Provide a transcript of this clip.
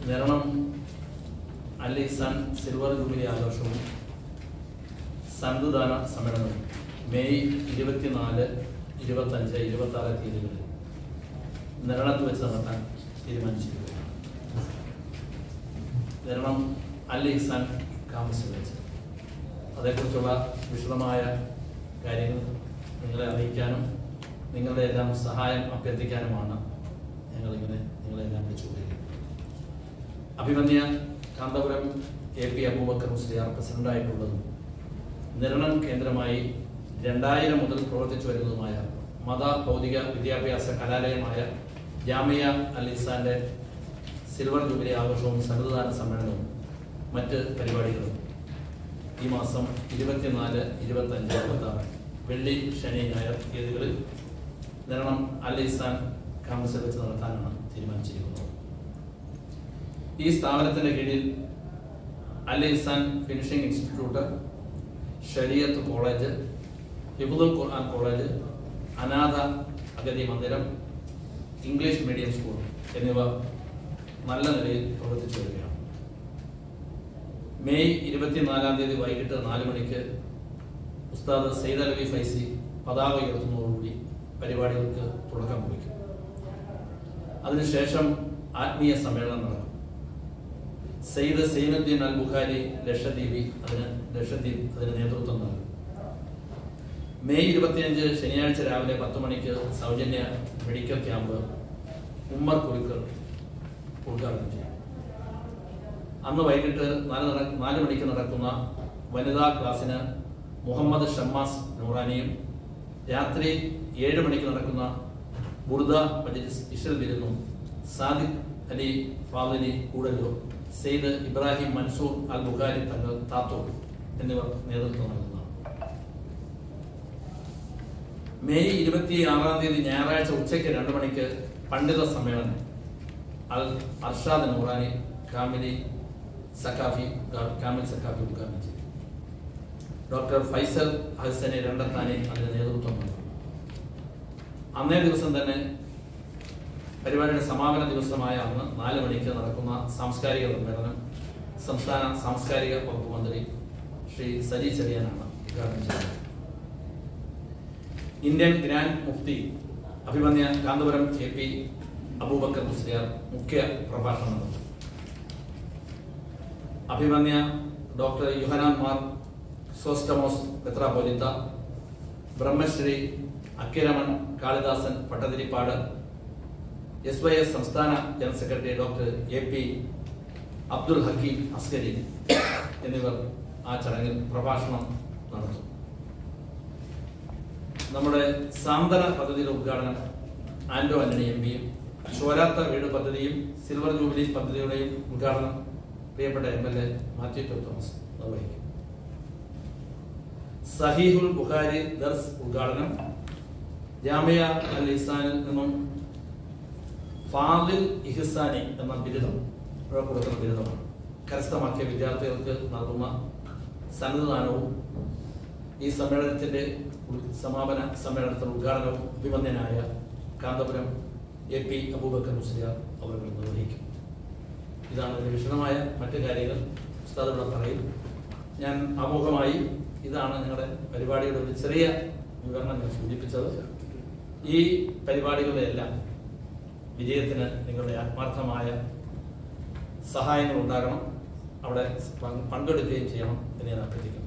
Niranam Al Ihsan silver jubilee ആഘോഷവും സന്തുദാന സമ്മേളനവും മെയ് 24, 25, 26 തീയതികളിൽ നിരണത്ത് വെച്ച് നടത്താൻ തീരുമാനിച്ചിരിക്കുകയാണ്. നിരണം അൽ ഇഹ്സാൻ ക്യാമ്പസിൽ വെച്ച് അതേക്കുറിച്ചുള്ള വിശദമായ കാര്യങ്ങൾ നിങ്ങളെ അറിയിക്കാനും നിങ്ങളുടെ എല്ലാം സഹായം അഭ്യർത്ഥിക്കാനുമാണ് ഞങ്ങളിങ്ങനെ നിങ്ങളെല്ലാം വിളിച്ചുകൊണ്ടിരിക്കുന്നത്. അഭിമന്യ കാന്തപുരം AP അബൂബക്കർ മുസ്ലിയാർ പ്രസിഡന്റായിട്ടുള്ളതും നിരണം കേന്ദ്രമായി 2000 മുതൽ പ്രവർത്തിച്ചു വരുന്നതുമായ മത ഭൗതിക വിദ്യാഭ്യാസ കലാലയമായ ജാമിയ അൽ ഇഹ്സാന്റെ സിൽവർ ജൂബിലി ആഘോഷവും സന്നദ്ധദാന സമ്മേളനവും മറ്റ് പരിപാടികളും ഈ മാസം 24, 25, 26 വെള്ളി, ശനി, ഞായർ തീയതികളിൽ നിരണം അൽ ഇഹ്സാൻ ക്യാമ്പസിൽ വെച്ച് നടത്താനാണ് തീരുമാനിച്ചിരിക്കുന്നത്. ഈ സ്ഥാപനത്തിന്റെ കീഴിൽ Al Ihsan finishing institute, Shariat college, Hifzul Quran college, അനാഥ അഗതി മന്ദിരം, ഇംഗ്ലീഷ് മീഡിയം സ്കൂൾ എന്നിവ നല്ല നിലയിൽ പ്രവർത്തിച്ചു വരികയാണ്. മെയ് 24 തീയതി വൈകിട്ട് 4 മണിക്ക് ഉസ്താദ് സയ്യിദ് അലവി ഫൈസി പതാക ഉയർത്തുന്നതോടുകൂടി പരിപാടികൾക്ക് തുടക്കം കുറിക്കും. അതിനുശേഷം ആത്മീയ സമ്മേളനം നടക്കും. സയ്യിദ് സൈനുദ്ദീൻ അൽ ബുഖാരി ലക്ഷദ്വീപ് അതിന് നേതൃത്വം നൽകും. മെയ് 25 ശനിയാഴ്ച രാവിലെ 10 മണിക്ക് സൗജന്യ മെഡിക്കൽ ക്യാമ്പ് ഉമ്മർ കുരുക്കൾ ഉദ്ഘാടനം ചെയ്യും. അന്ന് വൈകിട്ട് 4 മണിക്ക് നടക്കുന്ന വനിതാ ക്ലാസ്സിന് മുഹമ്മദ് ഷമ്മാസ് നൂറാനിയും, രാത്രി 7 മണിക്ക് നടക്കുന്ന ബുർദ മജ്ലിസ് ഇശൽ വിരുന്നും സാദിഖ് അലി ഫാദിലി കൂടല്ലൂർ, സെയ്ദ് ഇബ്രാഹിം മൻസൂർ അൽ ബുഖാരി തങ്ങൾ താത്തൂർ എന്നിവർ നേതൃത്വം നൽകുന്നതാണ്. മെയ് 26 തീയതി ഞായറാഴ്ച ഉച്ചയ്ക്ക് 2 മണിക്ക് പണ്ഡിത സമ്മേളനം അർഷാദ് നൂറാനി കാമിൽ സക്കാഫി ഉദ്ഘാടനം ചെയ്തു. ഡോക്ടർ ഫൈസൽ ഹസനെ രണ്ടത്താനെ അതിന് നേതൃത്വം നൽകും. അന്നേ ദിവസം തന്നെ പരിപാടിയുടെ സമാപന ദിവസമായ അന്ന് 4 മണിക്ക് നടക്കുന്ന സാംസ്കാരിക സമ്മേളനം സംസ്ഥാന സാംസ്കാരിക വകുപ്പ് മന്ത്രി ശ്രീ സജി ചെറിയാനാണ് ഉദ്ഘാടനം ചെയ്തത്. ഇന്ത്യൻ ഗ്രാൻഡ് മുഫ്തി അഭിമന്യ കാന്തപുരം AP അബൂബക്കർ മുസ്ലിയാർ മുഖ്യ പ്രഭാഷണം നടത്തും. അഭിമന്യ ഡോക്ടർ യുഹനാൻ മാർ സോസ്റ്റമോസ് മെത്രാപ്പൊലീത്ത, ബ്രഹ്മശ്രീ അക്കിരമൺ കാളിദാസൻ പട്ടതിരിപ്പാട്, SYS സംസ്ഥാന general secretary doctor AP Abdul Hakeem Askari എന്നിവർ ആ ചടങ്ങിൽ പ്രഭാഷണം നടത്തും. നമ്മുടെ സാന്ത്വന പദ്ധതിയുടെ ഉദ്ഘാടനം ആന്റോ ആന്റണി MP-യും, ശോരാത്ത വീട് പദ്ധതിയും സിൽവർ ജൂബിലി പദ്ധതിയുടെയും ഉദ്ഘാടനം പ്രിയപ്പെട്ട MLA മാത്യു തോമസ് നിർവഹിക്കും. സഹീഹുൽ ബുഖാരി ദർസ് ഉദ്ഘാടനം ജാമിയ അൽ ഇഹ്സാനിൽ നിന്നും ഫാദിൽ ഇഹ്സാനി എന്ന ബിരുദം കൊടുക്കുന്ന ബിരുദമാണ് കരസ്ഥമാക്കിയ വിദ്യാർത്ഥികൾക്ക് നൽകുന്ന സന്നദ്ധദാനവും ഈ സമ്മേളനത്തിന്റെ സമാപന സമ്മേളനത്തിന്റെ ഉദ്ഘാടനവും അഭിമന്യനായ കാന്തപുരം AP അബൂബക്കർ മുസ്ലിയാർ അവർ നിർവഹിക്കും. ഇതാണ് ഇതിന്റെ വിശദമായ മറ്റു കാര്യങ്ങൾ ഉസ്താദ് ഇവിടെ പറയും. ഞാൻ ആമുഖമായി ഇതാണ് നിങ്ങളുടെ പരിപാടിയുടെ ഒരു ചെറിയ വിവരണം ഞാൻ സൂചിപ്പിച്ചത്. ഈ പരിപാടികളുടെ എല്ലാം വിജയത്തിന് നിങ്ങളുടെ ആത്മാർത്ഥമായ സഹായങ്ങൾ ഉണ്ടാകണം, അവിടെ പങ്കെടുക്കുകയും ചെയ്യണം എന്ന് ഞാൻ അഭ്യർത്ഥിക്കുന്നു.